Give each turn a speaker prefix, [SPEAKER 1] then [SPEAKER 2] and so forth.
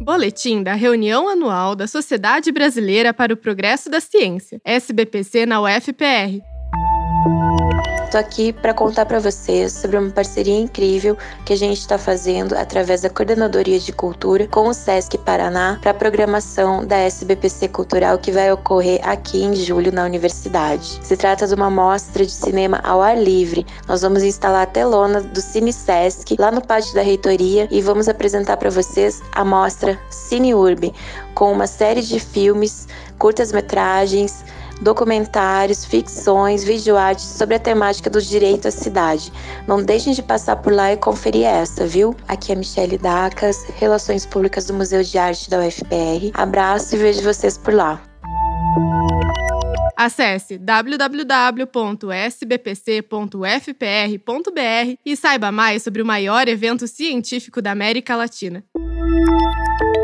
[SPEAKER 1] Boletim da reunião anual da Sociedade Brasileira para o Progresso da Ciência, SBPC na UFPR.
[SPEAKER 2] Estou aqui para contar para vocês sobre uma parceria incrível que a gente está fazendo através da Coordenadoria de Cultura com o Sesc Paraná para a programação da SBPC Cultural que vai ocorrer aqui em julho na universidade. Se trata de uma mostra de cinema ao ar livre. Nós vamos instalar a telona do Cine Sesc lá no pátio da reitoria e vamos apresentar para vocês a mostra Cine Urbe, com uma série de filmes, curtas-metragens, documentários, ficções, videoartes sobre a temática do direito à cidade. Não deixem de passar por lá e conferir essa, viu? Aqui é a Michele Dacas, Relações Públicas do Museu de Arte da UFPR. Abraço e vejo vocês por lá.
[SPEAKER 1] Acesse www.sbpc.ufpr.br e saiba mais sobre o maior evento científico da América Latina.